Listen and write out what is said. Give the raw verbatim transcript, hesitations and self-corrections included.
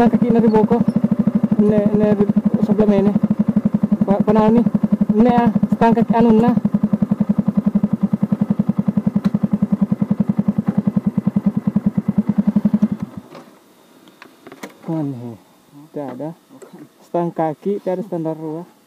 stang kaki nari boko ne ne sebelah mana pak panau ni ne ah stang kaki anu na kan he tidak ada stang kaki tidak ada standar ruah